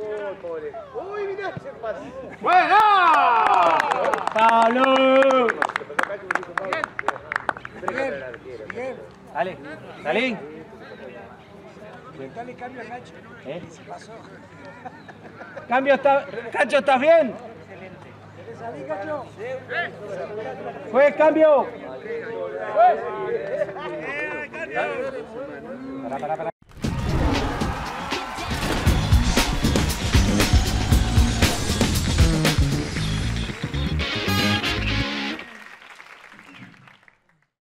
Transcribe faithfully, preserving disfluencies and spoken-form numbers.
Uy, mirá, se pasó. ¡Buena! ¡Pablo! Bien, bien. Dale, dale. Dale cambio a Nacho. ¿Eh? Se pasó. Cambio, está... Cacho, ¿estás bien? ¿Querés salir, Cacho? Juez, cambio. Pará, pará, pará.